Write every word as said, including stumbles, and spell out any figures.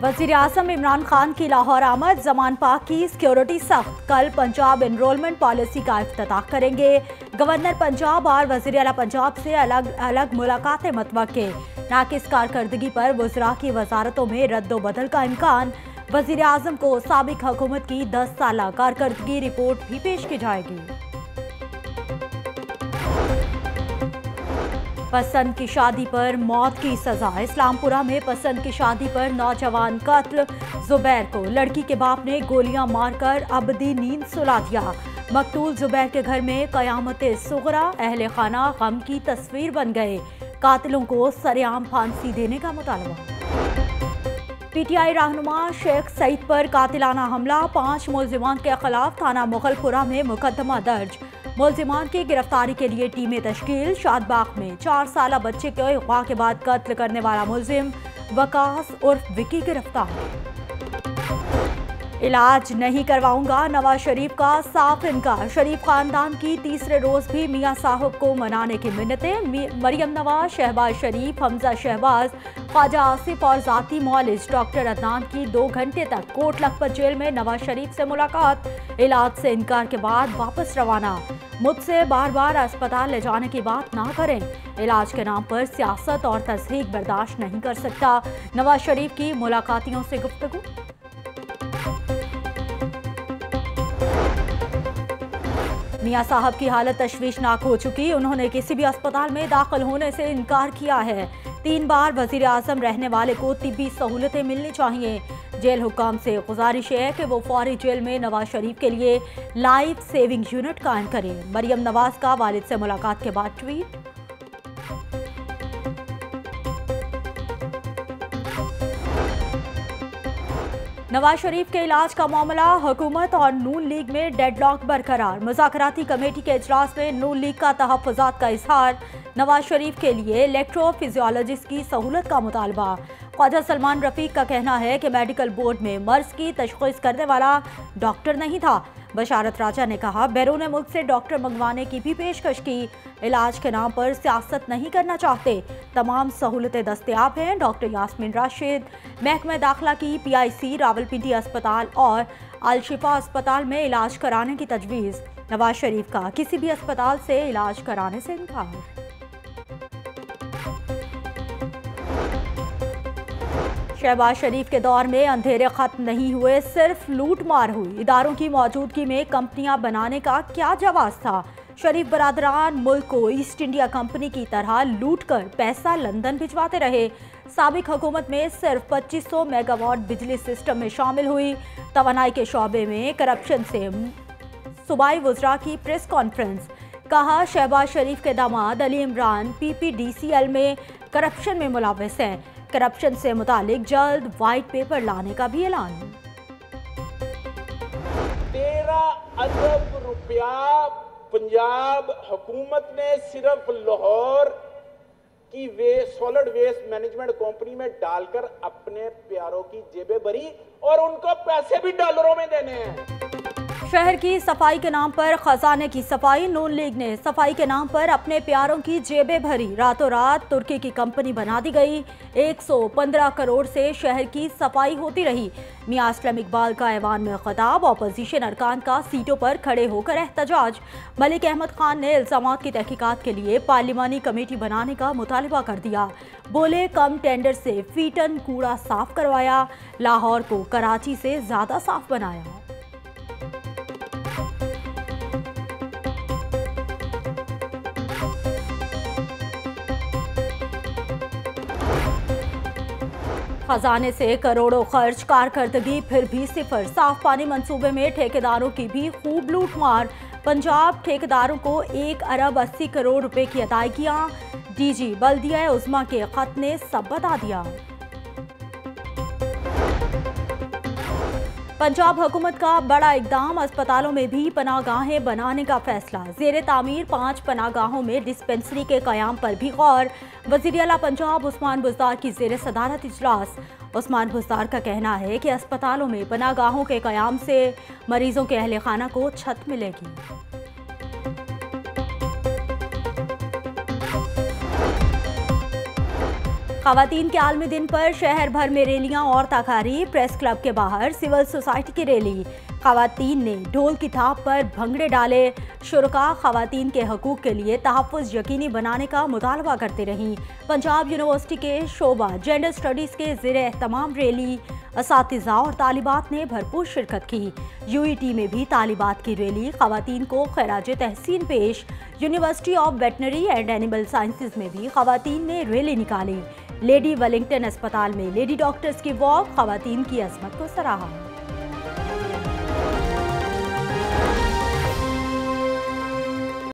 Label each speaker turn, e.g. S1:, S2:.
S1: वज़ीर आज़म इमरान खान की लाहौर आमद, ज़मान पाक की सिक्योरिटी सख्त। कल पंजाब एनरोलमेंट पॉलिसी का इफ्तिताह करेंगे। गवर्नर पंजाब और वज़ीर आला पंजाब से अलग अलग मुलाकातें मुतवक्के। नाकिस कारकर्दगी पर वज़रा की वजारतों में रद्दोबदल का इम्कान। वज़ीर आज़म को साबिक हुकूमत की दस साल कारकर्दगी रिपोर्ट भी पेश की जाएगी। पसंद की शादी पर मौत की सजा। इस्लामपुरा में पसंद की शादी पर नौजवान कत्ल। जुबैर को लड़की के बाप ने गोलियां मारकर अबदी नींद सुला दिया। मकतूल जुबैर के घर में कयामत सुगरा। अहले खाना गम की तस्वीर बन गए। कातिलों को सरेआम फांसी देने का मुतालबा। पीटीआई रहनुमा शेख सईद पर कातिलाना हमला। पांच मुल्जिमान के खिलाफ थाना मुगलपुरा में मुकदमा दर्ज। मुल्जिमान की गिरफ्तारी के लिए टीमें तश्कील। शादबाग में चार साल बच्चे के अगवा के बाद कत्ल करने वाला मुल्जिम वकास उर्फ विकी गिरफ्तार। इलाज नहीं करवाऊंगा, नवाज शरीफ का साफ इनकार। शरीफ खानदान की तीसरे रोज भी मियां साहब को मनाने की मिन्नतें। मरियम नवाज, शहबाज शरीफ, हमजा शहबाज, ख्वाजा आसिफ और जाती मौलिज डॉक्टर अदनान की दो घंटे तक कोट लखपत जेल में नवाज शरीफ से मुलाकात। इलाज से इनकार के बाद वापस रवाना। मुझसे बार बार अस्पताल ले जाने की बात ना करें। इलाज के नाम पर सियासत और तस्दीक बर्दाश्त नहीं कर सकता। नवाज शरीफ की मुलाकातियों से गुफ्तगू। मियां साहब की हालत तशवीशनाक हो चुकी। उन्होंने किसी भी अस्पताल में दाखिल होने से इनकार किया है। तीन बार वजीर आजम रहने वाले को तिब्बी सहूलतें मिलनी चाहिए। जेल हुक्काम से गुजारिश है कि वो फौरी जेल में नवाज शरीफ के लिए लाइफ सेविंग यूनिट कायम करें। मरियम नवाज का वालिद से मुलाकात के बाद ट्वीट। नवाज शरीफ के इलाज का मामला। हुकूमत और नून लीग में डेडलॉक बरकरार। मुज़ाकराती कमेटी के इजलास में नून लीग का तहफ़्फ़ुज़ात का इजहार। नवाज शरीफ के लिए इलेक्ट्रोफिजियोलॉजिस्ट की सहूलत का मुतालबा। ख्वाजा सलमान रफ़ीक का कहना है कि मेडिकल बोर्ड में मर्ज की तशख़ीस करने वाला डॉक्टर नहीं था। बशारत राजा ने कहा बैरून मुल्क से डॉक्टर मंगवाने की भी पेशकश की। इलाज के नाम पर सियासत नहीं करना चाहते। तमाम सहूलतें दस्तयाब हैं। डॉक्टर यास्मीन राशिद। महकमा दाखिला की पी आई सी, रावलपिंडी अस्पताल और अल-शिफा अस्पताल में इलाज कराने की तजवीज़। नवाज शरीफ का किसी भी अस्पताल से इलाज कराने से इनकार। शहबाज शरीफ के दौर में अंधेरे खत्म नहीं हुए, सिर्फ लूट मार हुई। इदारों की मौजूदगी में कंपनियां बनाने का क्या जवाब था। शरीफ बरादरान मुल्क को ईस्ट इंडिया कंपनी की तरह लूट कर पैसा लंदन भिजवाते रहे। साबिक हुकूमत में सिर्फ पच्चीस सौ मेगावाट बिजली सिस्टम में शामिल हुई। तवानाई के शोबे में करप्शन से सूबाई वज़रा की प्रेस कॉन्फ्रेंस। कहा शहबाज शरीफ के दामाद Ali Imran P P D C L में करप्शन में मुलव्वस हैं। करप्शन से मुतालिक जल्द वाइट पेपर लाने का भी ऐलान।
S2: तेरह अरब रुपया पंजाब हुकूमत ने सिर्फ लाहौर की वे सॉलिड वेस्ट मैनेजमेंट कंपनी में डालकर अपने प्यारों की जेबें भरी और उनको पैसे भी डॉलरों में देने हैं।
S1: शहर की सफाई के नाम पर खजाने की सफाई। नून लीग ने सफाई के नाम पर अपने प्यारों की जेबें भरी। रातों रात तुर्की की कंपनी बना दी गई। एक सौ पंद्रह करोड़ से शहर की सफाई होती रही। मियां असलम इकबाल का ऐवान में खिताब। ऑपोजिशन अरकान का सीटों पर खड़े होकर एहतजाज। मलिक अहमद खान ने इल्जामात की तहकीकात के लिए पार्लिमानी कमेटी बनाने का मुतालबा कर दिया। बोले कम टेंडर से फी टन कूड़ा साफ करवाया। लाहौर को कराची से ज्यादा साफ बनाया। खजाने से करोड़ों खर्च, कारकर्दगी फिर भी सिफर। साफ पानी मंसूबे में ठेकेदारों की भी खूब लूटमार। पंजाब ठेकेदारों को एक अरब अस्सी करोड़ रुपए की अदायगियां। डीजी बल्दिया उज़्मा के खत ने सब बता दिया। पंजाब हुकूमत का बड़ा इकदाम। अस्पतालों में भी पनागाहें बनाने का फैसला। जेर तामीर पांच पनागाहों में डिस्पेंसरी के कयाम पर भी गौर। वज़ीर आला पंजाब उस्मान बुज़दार की जेर सदारत इजलास। उस्मान बुज़दार का कहना है कि अस्पतालों में पनागाहों के कयाम से मरीजों के अहले खाना को छत मिलेगी। खवातीन के आलमी दिन पर शहर भर में रैलियां और ताकारी। प्रेस क्लब के बाहर सिविल सोसाइटी की रैली। खवातीन ने ढोल की थाप पर भंगड़े डाले। शुरका खवातीन के हकूक के लिए तहफ़्फ़ुज़ यकीनी बनाने का मुतालबा करते रहीं। पंजाब यूनिवर्सिटी के शोबा जेंडर स्टडीज़ के ज़ेरे एहतमाम रैली। असातिज़ा और तालिबात ने भरपूर शिरकत की। यूईटी में भी तालिबात की रैली। खवातीन को खैराज तहसीन पेश। University of veterinary and animal sciences में भी खवातीन ने रैली निकाली। लेडी वेलिंगटन अस्पताल में लेडी डॉक्टर्स की वॉक। खवातीन की अज़मत को सराहा।